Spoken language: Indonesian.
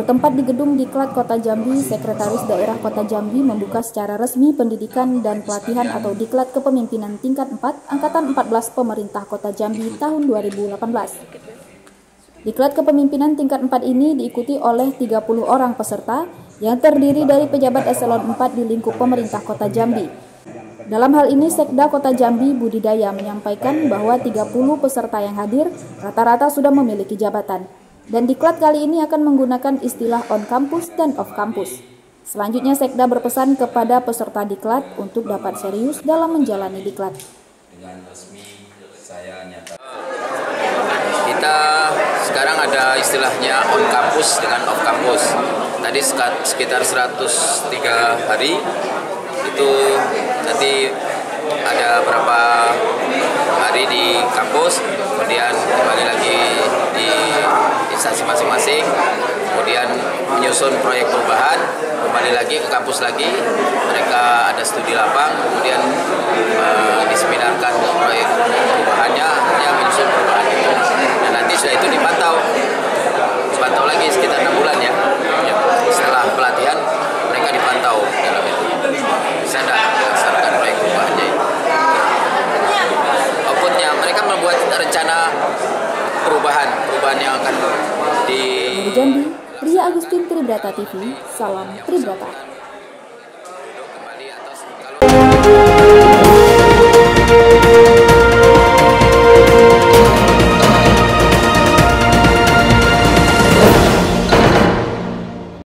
Bertempat di gedung Diklat Kota Jambi, Sekretaris Daerah Kota Jambi membuka secara resmi pendidikan dan pelatihan atau Diklat Kepemimpinan Tingkat 4 Angkatan 14 Pemerintah Kota Jambi tahun 2018. Diklat Kepemimpinan Tingkat 4 ini diikuti oleh 30 orang peserta yang terdiri dari pejabat eselon 4 di lingkup pemerintah Kota Jambi. Dalam hal ini, Sekda Kota Jambi Budi Daya menyampaikan bahwa 30 peserta yang hadir rata-rata sudah memiliki jabatan. Dan Diklat kali ini akan menggunakan istilah on campus dan off campus. Selanjutnya, Sekda berpesan kepada peserta Diklat untuk dapat serius dalam menjalani Diklat. Dengan resmi saya nyatakan. Kita sekarang ada istilahnya on campus dengan off campus. Tadi sekitar 103 hari itu nanti ada berapa hari di kampus, kemudian kembali lagi di instansi masing-masing, kemudian menyusun proyek perubahan, kembali lagi ke kampus lagi, mereka ada studi lapang, kemudian diseminarkan proyek perubahannya, yang menyusun perubahan itu, dan nanti sudah itu dipantau lagi sekitar 6 bulan ya. Setelah pelatihan mereka dipantau dalam itu, bisa melaksanakan proyek perubahannya itu. Outputnya mereka membuat rencana perubahan yang akan Dari Jambi, Ria Agustin, Tribrata TV, salam Tribrata.